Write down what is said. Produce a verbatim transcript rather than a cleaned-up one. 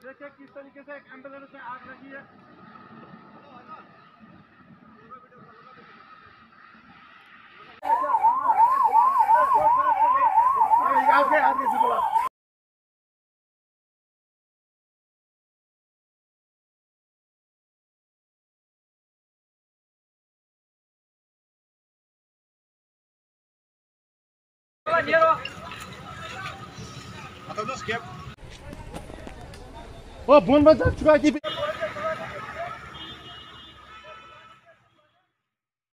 देखिए किस तरीके से एक एम्बुलेंस में आग लगी है। आगे आगे से बोला वो बोन बजा चुका है कि